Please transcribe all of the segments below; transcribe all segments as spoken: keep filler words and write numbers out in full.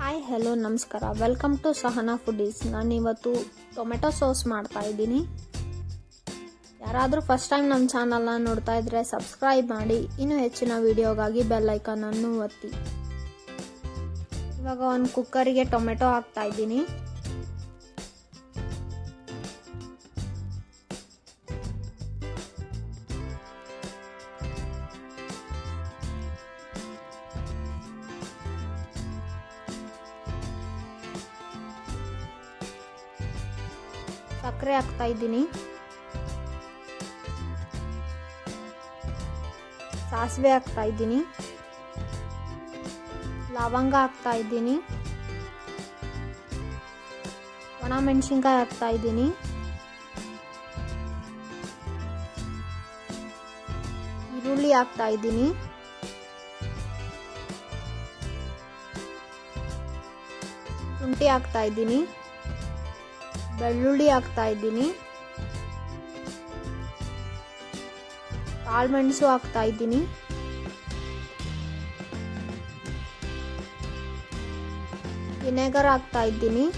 Hi hello ನಮಸ್ಕಾರ, welcome to Sahana foodies. ನಾನು ಇವತ್ತು ಟೊಮೆಟೊ ಸಾಸ್ ಮಾಡ್ತಾ ಇದ್ದೀನಿ. ಯಾರಾದರೂ ಫಸ್ಟ್ ಟೈಮ್ ನಮ್ಮ ಚಾನಲ್ನ ನೋಡ್ತಾ ಇದ್ರೆ ಸಬ್ಸ್ಕ್ರೈಬ್ ಮಾಡಿ, ಇನ್ನೂ ಹೆಚ್ಚಿನ ವಿಡಿಯೋಗಾಗಿ ಬೆಲ್ ಐಕಾನ್ ಅನ್ನು ಒತ್ತಿ. ಇವಾಗ ಒಂದು ಕುಕ್ಕರಿಗೆ ಟೊಮೆಟೊ ಹಾಕ್ತಾ ಇದ್ದೀನಿ. ಸಕ್ಕರೆ ಹಾಕ್ತಾ ಇದ್ದೀನಿ, ಸಾಸಿವೆ ಹಾಕ್ತಾ ಇದ್ದೀನಿ, ಲವಂಗ ಹಾಕ್ತಾ ಇದ್ದೀನಿ, ಒಣ ಮೆಣಸಿನ್ಕಾಯಿ ಹಾಕ್ತಾ ಇದ್ದೀನಿ, ಈರುಳ್ಳಿ ಹಾಕ್ತಾ ಇದ್ದೀನಿ, ಶುಂಠಿ ಹಾಕ್ತಾ ಇದ್ದೀನಿ, ಬೆಳ್ಳುಳ್ಳಿ ಹಾಕ್ತಾ ಇದ್ದೀನಿ, ಕಾಳುಮೆಣಸು ಹಾಕ್ತಾ ಇದ್ದೀನಿ, ವಿನೆಗರ್ ಹಾಕ್ತಾ ಇದ್ದೀನಿ,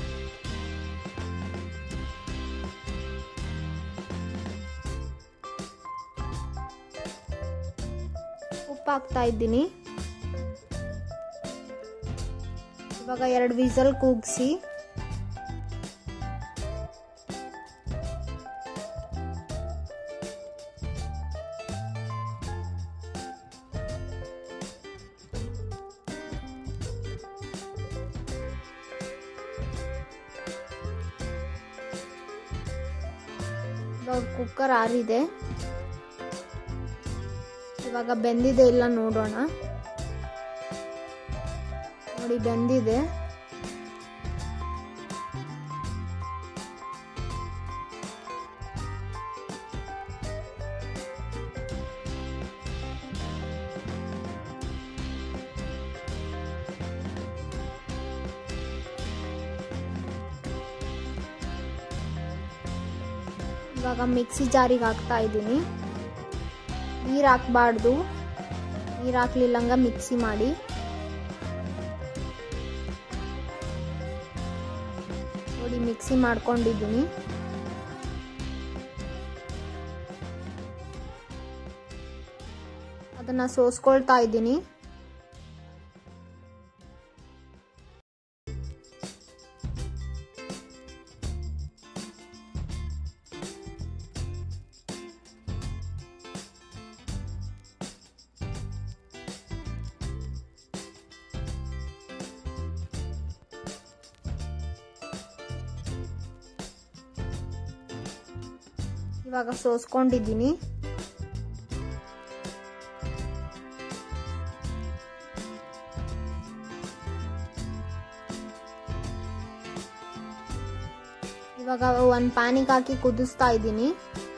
ಉಪ್ಪು ಹಾಕ್ತಾ ಇದ್ದೀನಿ. ಇವಾಗ ಎರಡು ವಿಸಲ್ ಕೂಗಿಸಿ ಇವಾಗ ಕುಕ್ಕರ್ ಆರಿದೆ. ಇವಾಗ ಬೆಂದಿದೆ ಇಲ್ಲ ನೋಡೋಣ. ನೋಡಿ ಬೆಂದಿದೆ. ಇವಾಗ ಮಿಕ್ಸಿ ಜಾರಿಗೆ ಹಾಕ್ತಾ ಇದ್ದೀನಿ. ನೀರು ಹಾಕಬಾರ್ದು, ನೀರು ಹಾಕ್ಲಿಲ್ಲಂಗ ಮಿಕ್ಸಿ ಮಾಡಿ. ನೋಡಿ ಮಿಕ್ಸಿ ಮಾಡ್ಕೊಂಡಿದ್ದೀನಿ. ಅದನ್ನ ಸೋಸ್ಕೊಳ್ತಾ ಇದ್ದೀನಿ. ಇವಾಗ ಸೋಸ್ಕೊಂಡಿದ್ದೀನಿ. ಇವಾಗ ಒಂದು ಪ್ಯಾನಿಗೆ ಹಾಕಿ ಕುದಿಸ್ತಾ ಇದ್ದೀನಿ.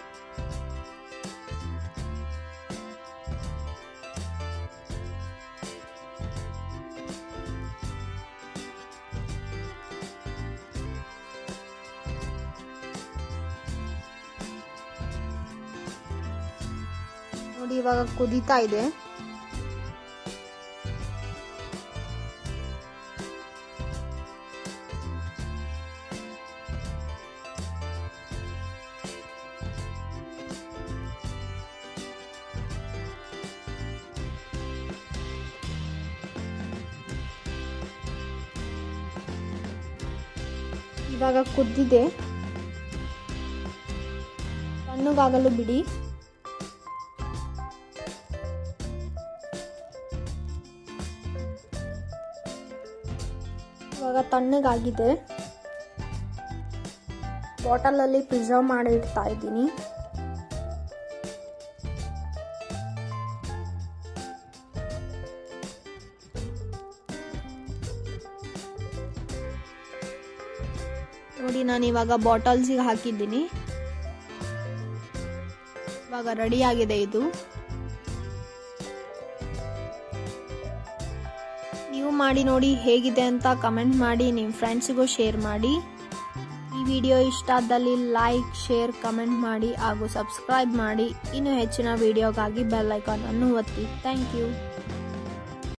ನೋಡಿ ಇವಾಗ ಕುದೀತಾ ಇದೆ. ಇವಾಗ ಕುದ್ದಿದೆ, ತಣ್ಣಗಾಗಲು ಬಿಡಿ. ಇವಾಗ ತಣ್ಣಗಾಗಿದೆ. ಬಾಟಲಲ್ಲಿ ಪ್ರಿಸರ್ವ್ ಮಾಡಿ ಇಡ್ತಾ ಇದ್ದೀನಿ. ನೋಡಿ ನಾನು ಇವಾಗ ಬಾಟಲ್ಸಿಗೆ ಹಾಕಿದ್ದೀನಿ. ಇವಾಗ ರೆಡಿ ಆಗಿದೆ ಇದು. ನೀವು ಮಾಡಿ ನೋಡಿ ಹೇಗಿದೆ ಅಂತ ಕಮೆಂಟ್ ಮಾಡಿ, ನಿಮ್ಮ ಫ್ರೆಂಡ್ಸಿಗೂ ಶೇರ್ ಮಾಡಿ. ಈ ವಿಡಿಯೋ ಇಷ್ಟ ಆದಲ್ಲಿ ಲೈಕ್, ಶೇರ್, ಕಮೆಂಟ್ ಮಾಡಿ ಹಾಗೂ ಸಬ್ಸ್ಕ್ರೈಬ್ ಮಾಡಿ. ಇನ್ನೂ ಹೆಚ್ಚಿನ ವಿಡಿಯೋಗಾಗಿ ಬೆಲ್ ಐಕಾನ್ ಅನ್ನು ಒತ್ತಿ. Thank you.